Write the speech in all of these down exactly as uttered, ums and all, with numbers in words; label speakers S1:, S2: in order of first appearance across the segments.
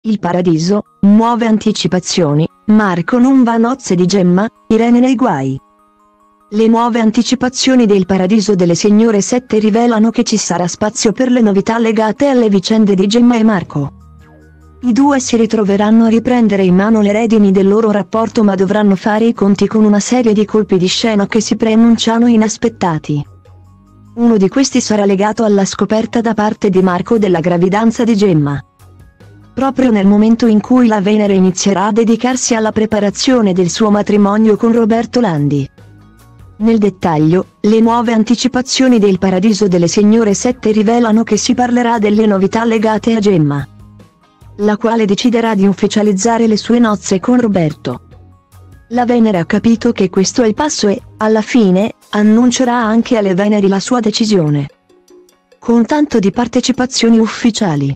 S1: Il paradiso, nuove anticipazioni, Marco non va a nozze di Gemma, Irene nei guai. Le nuove anticipazioni del Paradiso delle Signore sette rivelano che ci sarà spazio per le novità legate alle vicende di Gemma e Marco. I due si ritroveranno a riprendere in mano le redini del loro rapporto, ma dovranno fare i conti con una serie di colpi di scena che si preannunciano inaspettati. Uno di questi sarà legato alla scoperta da parte di Marco della gravidanza di Gemma. Proprio nel momento in cui la Venere inizierà a dedicarsi alla preparazione del suo matrimonio con Roberto Landi. Nel dettaglio, le nuove anticipazioni del Paradiso delle Signore sette rivelano che si parlerà delle novità legate a Gemma, la quale deciderà di ufficializzare le sue nozze con Roberto. La Venere ha capito che questo è il passo e, alla fine, annuncerà anche alle Veneri la sua decisione. Con tanto di partecipazioni ufficiali,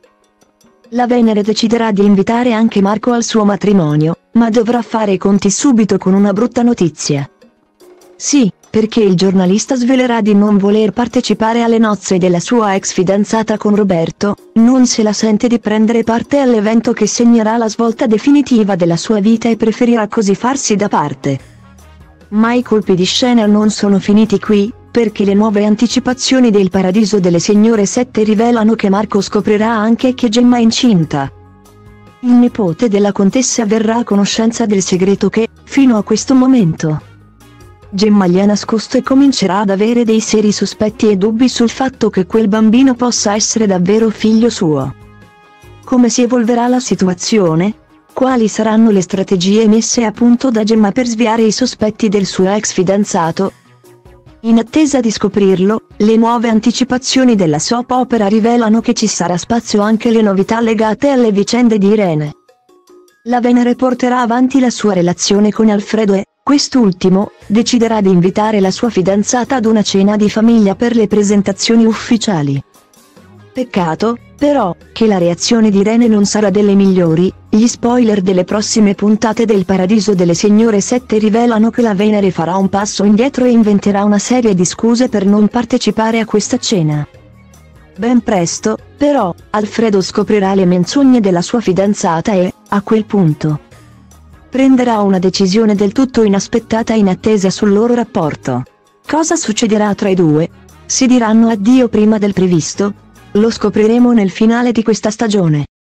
S1: la Venere deciderà di invitare anche Marco al suo matrimonio, ma dovrà fare i conti subito con una brutta notizia. Sì, perché il giornalista svelerà di non voler partecipare alle nozze della sua ex fidanzata con Roberto, non se la sente di prendere parte all'evento che segnerà la svolta definitiva della sua vita e preferirà così farsi da parte. Ma i colpi di scena non sono finiti qui, perché le nuove anticipazioni del Paradiso delle Signore sette rivelano che Marco scoprirà anche che Gemma è incinta. Il nipote della contessa avrà conoscenza del segreto che, fino a questo momento, Gemma gli ha nascosto e comincerà ad avere dei seri sospetti e dubbi sul fatto che quel bambino possa essere davvero figlio suo. Come si evolverà la situazione? Quali saranno le strategie messe a punto da Gemma per sviare i sospetti del suo ex fidanzato? In attesa di scoprirlo, le nuove anticipazioni della soap opera rivelano che ci sarà spazio anche alle novità legate alle vicende di Irene. La Venere porterà avanti la sua relazione con Alfredo e, quest'ultimo, deciderà di invitare la sua fidanzata ad una cena di famiglia per le presentazioni ufficiali. Peccato, però, che la reazione di Irene non sarà delle migliori. Gli spoiler delle prossime puntate del Paradiso delle Signore sette rivelano che la Venere farà un passo indietro e inventerà una serie di scuse per non partecipare a questa cena. Ben presto, però, Alfredo scoprirà le menzogne della sua fidanzata e, a quel punto, prenderà una decisione del tutto inaspettata e inattesa sul loro rapporto. Cosa succederà tra i due? Si diranno addio prima del previsto? Lo scopriremo nel finale di questa stagione.